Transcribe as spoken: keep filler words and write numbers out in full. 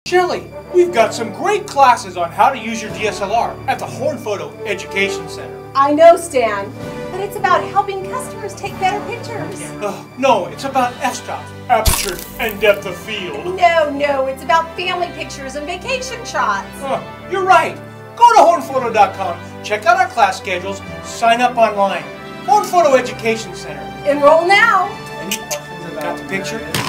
Shelley, we've got some great classes on how to use your D S L R at the Horn Photo Education Center. I know, Stan, but it's about helping customers take better pictures. Uh, no, it's about f-stop, aperture, and depth of field. No, no, it's about family pictures and vacation shots. Uh, you're right. Go to horn photo dot com, check out our class schedules, sign up online. Horn Photo Education Center. Enroll now. Any questions about Got the picture?